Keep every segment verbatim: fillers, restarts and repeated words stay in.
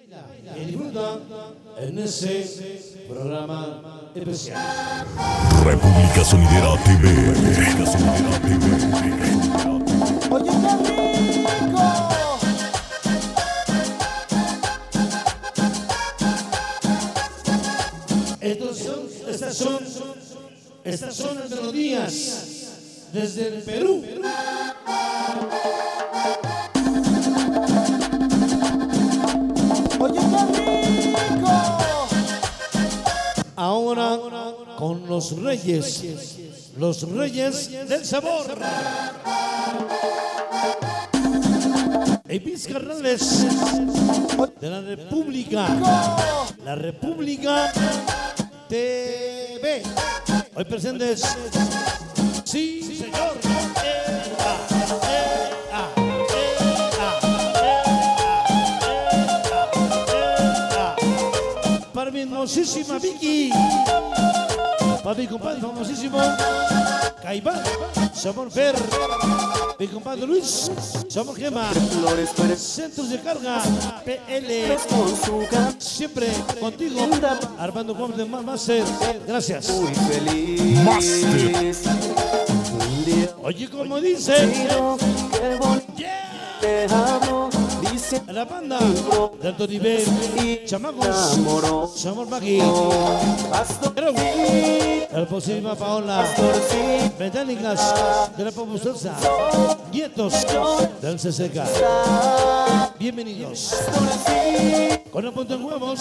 y disfruta en ese programa especial. República Sonidera T V. República Sonidera T V. Oye, qué rico. Estos son, estas son, estas son las melodías desde el Perú. Oye, qué rico. Ahora con los reyes, los reyes del sabor. Y mis carnales de la República, la República T V. Hoy presentes, sí señor. Ea, ea, ea, ea, ea. Para mi hermosísima Vicky, para mi compadre famosísimo Caibán, Samor Fer, mi compadre Luis, Samor Gema, Centros de Carga, P L, siempre contigo, Armando Gómez de Master, gracias. Muy feliz. Master. Oye, como dice, yeah, Te amo, dice la banda de alto nivel, chamacos, Samor Magui, el posible Paola, Metálicas de la Populosa, nietos del C C K. Bienvenidos. Con el punto en huevos.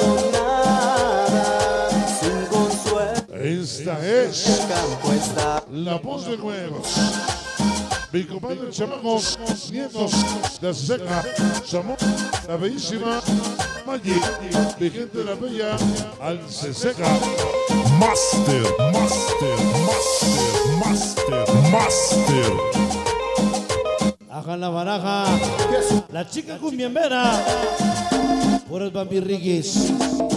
sin consuelo. Esta es El campo está la voz de huevos. Mi compadre chamacos, nietos de Seca, Samor, la bellísima Maggi, mi gente de la bella al Seca. Master, Master, Master, Master, Master. Baja la baraja. La chica cumbiambera. Puros bambirriquis.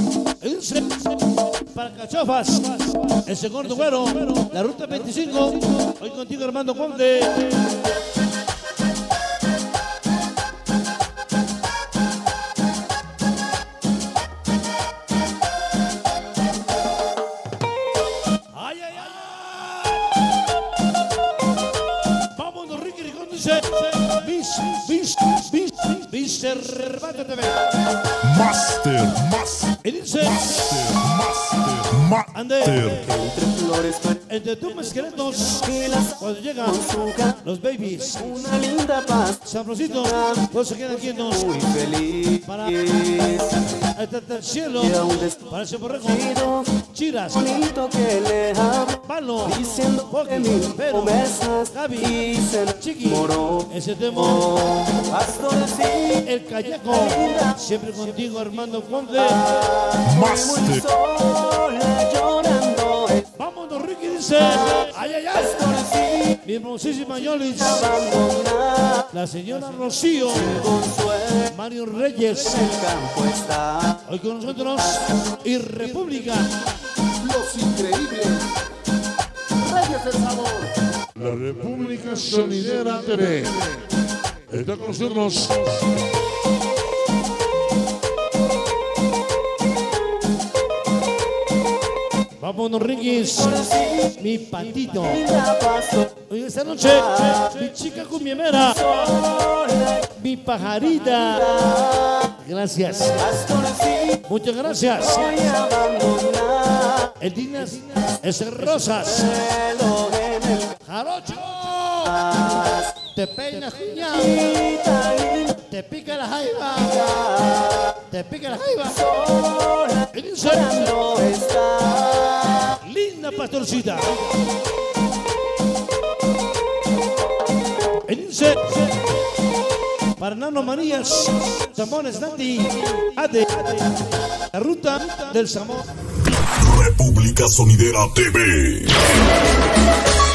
Para cachofas. Ese gordo güero. La ruta veinticinco. Hoy contigo Armando Conde. Ay, ay, ay. Vámonos, Ricky Ricón dice. Bis, bis, bis, mister Bata T V. Master, Master, Y dice. Master, Ande. entre flores Entre tus esqueletos. Cuando llegan los babies. una linda paz. Sabrosito. Todos se quedan quietos. Muy feliz. Para hasta el cielo. Para ese borrego. Chiras. Bonito que le amo. Palo. Diciendo que Poki. mil Pero. promesas Gaby. y se Chiqui. enamoró. Ese demo. Pastores sí. El Callaco. Siempre contigo, Armando Conde. Muy Master. sola llorando. Vámonos, Ricky dice. Ay, ay, ay. Pastores sí. Mi hermosísima Yolis. Abandonada. La señora Rocío. Consuelo. Mario Reyes. El campo está. Hoy con nosotros. Y República. Los increíbles Reyes del Sabor. La República Sonidera T V. Está con nosotros Vámonos, Riquis. Mi patito. La paso. Hoy esta noche, mi chica cumbiamera. Mi pajarita. Gracias. Pastores sí. Muchas gracias. Voy a abandonar. El Dinas es Rosas. Pelo en el Jarocho. Te peinas, cuñado. Italia. Te pica la jaiba. Te pica la jaiba. Sola Y dice, llorando está. linda pastorcita. Y dice, para Nano Marías, Samones Nati, Ade, la ruta del Samor. República Sonidera T V.